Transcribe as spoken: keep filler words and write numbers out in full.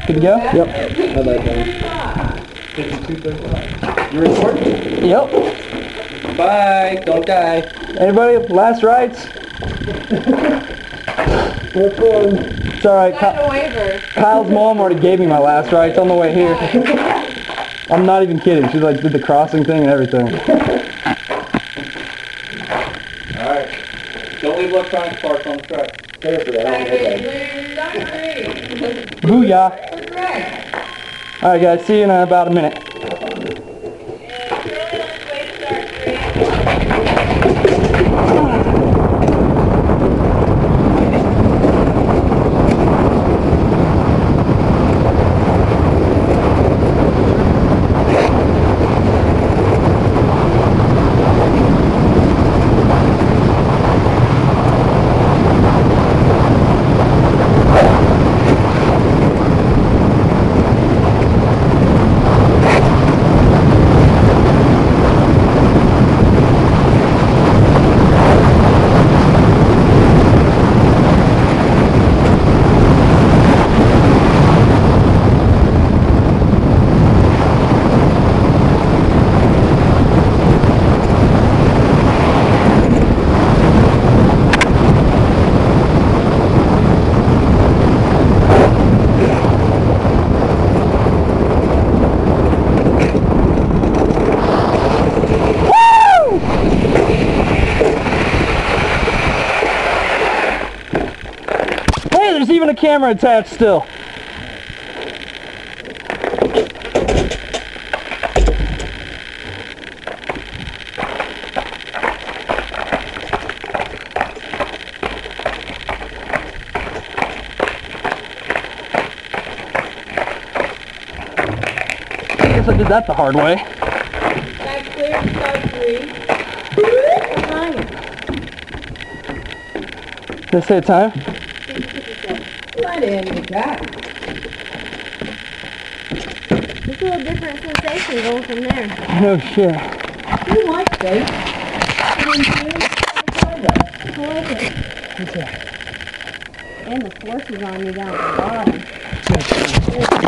Good to go? Yep. How about that? You recording? Yep. Bye. Don't die. Anybody? Last rites? It's alright. Sign a waiver. Kyle's mom already gave me my last rites on the way here. I'm not even kidding. She like did the crossing thing and everything. Alright. Don't leave electronic parts on the truck. Seriously, I don't need that. Booyah. Alright guys, see you in about a minute. There's even a camera attached still. I guess I did that the hard way. Got clear, start three. Behind. Did I say a time? Let in with that. It's a little different sensation going from there. No shit. You like steak? I like it. And the flesh is on you down at the bottom.